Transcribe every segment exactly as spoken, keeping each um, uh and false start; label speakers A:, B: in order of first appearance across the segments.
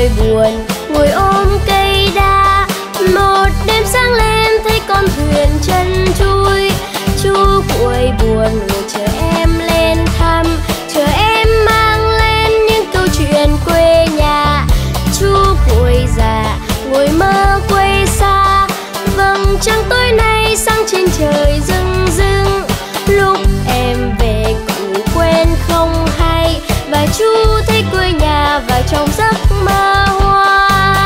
A: cuội buồn ngồi ôm cây đa. Một đêm sáng lên thấy con thuyền chân trôi. Chú cuội buồn ngồi chờ em lên thăm, chờ em mang lên những câu chuyện quê nhà. Chú cuội già ngồi mơ quê xa, vầng trăng tối nay sáng trên trời rưng rưng. Lúc em về còn ngủ quên không hay, và chú thấy quê nhà vào trong giấc mơ hoa.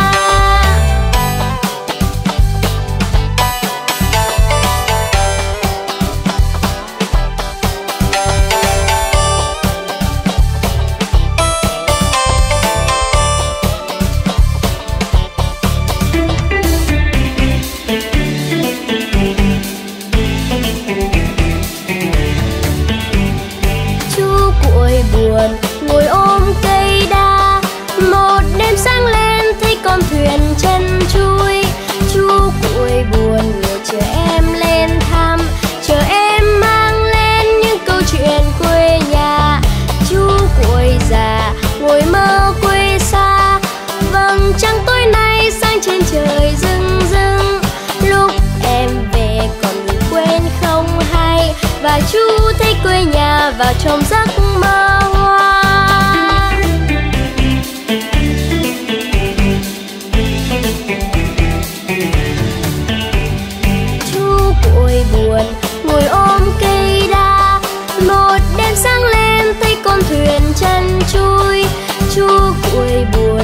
A: Buồn ngồi ôm cây đa. Một đêm sáng lên thấy con thuyền chân trôi. Chú cuội buồn ngồi chờ em lên thăm, chờ em mang lên những câu chuyện quê nhà. Chú cuội già ngồi mơ quê xa, vầng trăng tối nay sáng trên trời rưng rưng. Lúc em về còn ngủ quên không hay, và chú thấy quê nhà vào trong giấc mơ hoa. Chú cuội buồn ngồi ôm cây đa. Một đêm sáng lên thấy con thuyền chân trôi. Chú cuội buồn